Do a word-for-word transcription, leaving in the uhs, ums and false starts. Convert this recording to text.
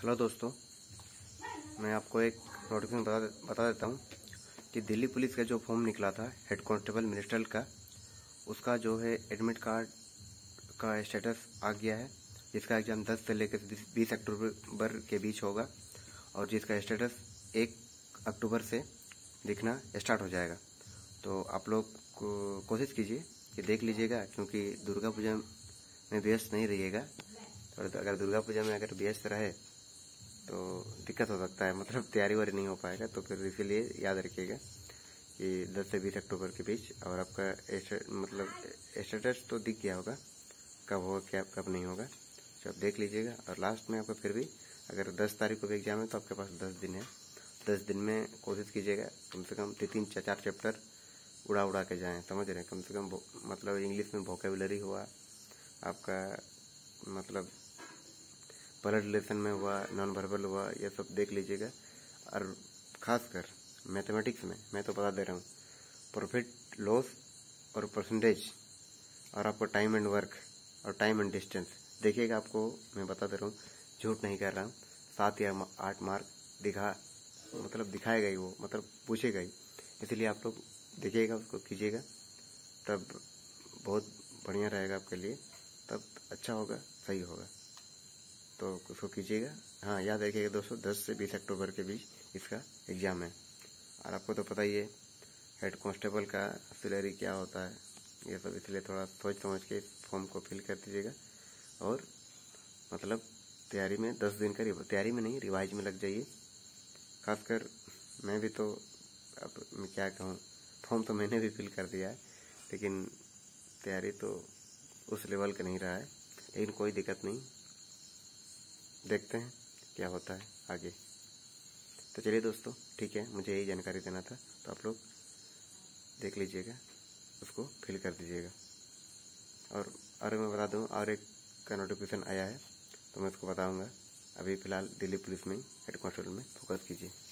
Hello दोस्तों, मैं आपको एक नोटिफिकेशन बता बता देता हूँ कि दिल्ली पुलिस का जो फॉर्म निकला था हेड कांस्टेबल मिनिस्ट्रियल का, उसका जो है एडमिट कार्ड का स्टेटस आ गया है। जिसका एग्ज़ाम दस से लेकर बीस अक्टूबर के बीच होगा और जिसका स्टेटस एक अक्टूबर से दिखना स्टार्ट हो जाएगा। तो आप लोग को कोशिश कीजिए कि देख लीजिएगा, क्योंकि दुर्गा पूजा में व्यस्त नहीं रहिएगा। और अगर दुर्गा पूजा में अगर व्यस्त रहे तो दिक्कत हो सकता है, मतलब तैयारी वारी नहीं हो पाएगा। तो फिर इसीलिए याद रखिएगा कि दस से बीस अक्टूबर के बीच। और आपका मतलब स्टेटस तो दिख गया होगा, कब होगा क्या कब नहीं होगा, तो आप देख लीजिएगा। और लास्ट में आपका फिर भी अगर दस तारीख को भी एग्जाम है तो आपके पास दस दिन है। दस दिन में कोशिश कीजिएगा कम से कम तीन चार चैप्टर उड़ा उड़ा के जाएं, समझ रहे हैं। कम से कम मतलब इंग्लिश में वोकेबुलरी हुआ, आपका मतलब ब्लड रिलेशन में हुआ, नॉन वर्बल हुआ, ये सब देख लीजिएगा। और खासकर मैथमेटिक्स में मैं तो बता दे रहा हूँ, प्रॉफिट लॉस और परसेंटेज और आपको टाइम एंड वर्क और टाइम एंड डिस्टेंस देखिएगा। आपको मैं बता दे रहा हूँ, झूठ नहीं कर रहा हूँ, सात या आठ मार्क दिखा मतलब दिखाएगा ही वो, मतलब पूछेगा ही। इसलिए आप लोग देखिएगा, उसको कीजिएगा, तब बहुत बढ़िया रहेगा आपके लिए, तब अच्छा होगा, सही होगा। तो उसको कीजिएगा। हाँ, याद रखिएगा दोस्तों, दस से बीस अक्टूबर के बीच इसका एग्ज़ाम है। और आपको तो पता ही है हेड कांस्टेबल का सैलरी क्या होता है, ये सब। इसलिए थोड़ा सोच समझ के फॉर्म को फिल कर दीजिएगा। और मतलब तैयारी में दस दिन का तैयारी में नहीं, रिवाइज में लग जाइए। खासकर मैं भी तो, अब मैं क्या कहूँ, फॉर्म तो मैंने भी फिल कर दिया है, लेकिन तैयारी तो उस लेवल का नहीं रहा है। लेकिन कोई दिक्कत नहीं, देखते हैं क्या होता है आगे। तो चलिए दोस्तों, ठीक है, मुझे यही जानकारी देना था। तो आप लोग देख लीजिएगा, उसको फिल कर दीजिएगा। और और मैं बता दूं, और एक का नोटिफिकेशन आया है तो मैं उसको बताऊंगा। अभी फ़िलहाल दिल्ली पुलिस में हेड कांस्टेबल में फोकस कीजिए।